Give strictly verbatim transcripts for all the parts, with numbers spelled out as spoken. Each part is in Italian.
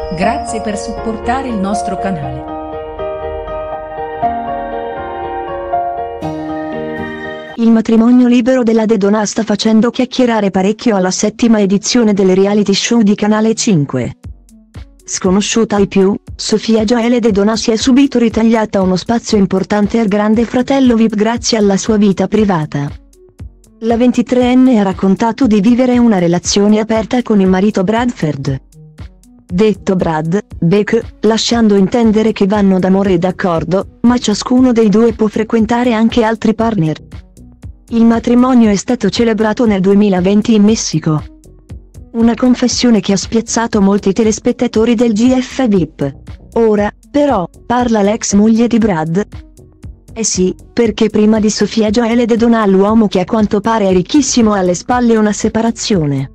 Grazie per supportare il nostro canale. Il matrimonio libero della De Donà sta facendo chiacchierare parecchio alla settima edizione del reality show di Canale cinque. Sconosciuta ai più, Sofia Gioele De Donà si è subito ritagliata uno spazio importante al grande fratello V I P grazie alla sua vita privata. La ventitreenne ha raccontato di vivere una relazione aperta con il marito Bradford, detto Brad, Beck, lasciando intendere che vanno d'amore e d'accordo, ma ciascuno dei due può frequentare anche altri partner. Il matrimonio è stato celebrato nel duemilaventi in Messico. Una confessione che ha spiazzato molti telespettatori del G F V I P. Ora, però, parla l'ex moglie di Brad. Eh sì, perché prima di Sofia Gioele De Donà l'uomo che a quanto pare è ricchissimo ha alle spalle una separazione.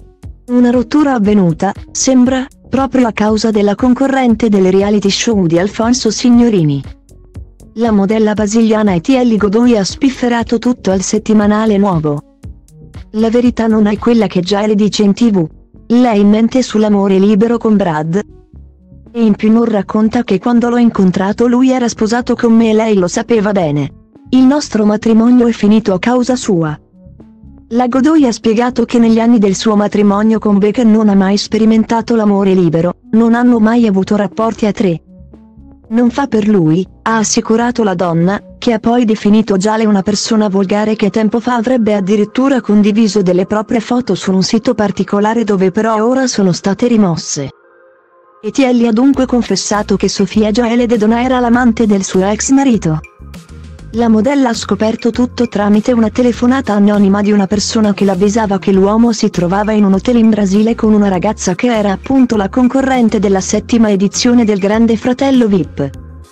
Una rottura avvenuta, sembra, proprio a causa della concorrente del reality show di Alfonso Signorini. La modella brasiliana Etienne Godoy ha spifferato tutto al settimanale Nuovo. La verità non è quella che Gioele dice in tv. Lei mente sull'amore libero con Brad. E in più non racconta che quando l'ho incontrato lui era sposato con me e lei lo sapeva bene. Il nostro matrimonio è finito a causa sua. La Godoy ha spiegato che negli anni del suo matrimonio con Beck non ha mai sperimentato l'amore libero, non hanno mai avuto rapporti a tre. Non fa per lui, ha assicurato la donna, che ha poi definito Gioele una persona volgare che tempo fa avrebbe addirittura condiviso delle proprie foto su un sito particolare dove però ora sono state rimosse. Etienne ha dunque confessato che Sofia Gioele De Donà era l'amante del suo ex marito. La modella ha scoperto tutto tramite una telefonata anonima di una persona che l'avvisava che l'uomo si trovava in un hotel in Brasile con una ragazza che era appunto la concorrente della settima edizione del Grande Fratello V I P.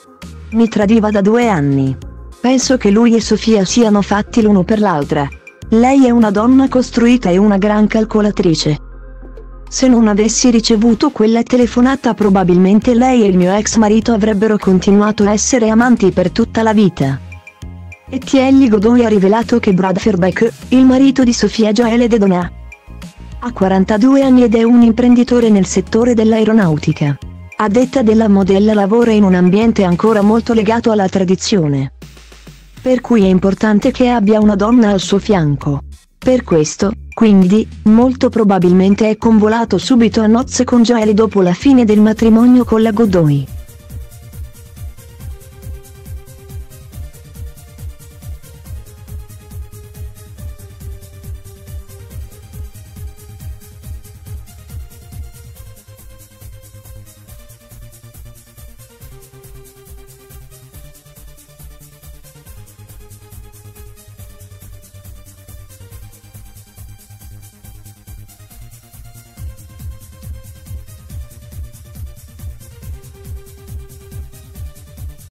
Mi tradiva da due anni. Penso che lui e Sofia siano fatti l'uno per l'altra. Lei è una donna costruita e una gran calcolatrice. Se non avessi ricevuto quella telefonata probabilmente lei e il mio ex marito avrebbero continuato a essere amanti per tutta la vita. Etienne Godoy ha rivelato che Bradford Beck, il marito di Sofia Gioele De Donà, ha quarantadue anni ed è un imprenditore nel settore dell'aeronautica. A detta della modella lavora in un ambiente ancora molto legato alla tradizione. Per cui è importante che abbia una donna al suo fianco. Per questo, quindi, molto probabilmente è convolato subito a nozze con Gioele dopo la fine del matrimonio con la Godoy.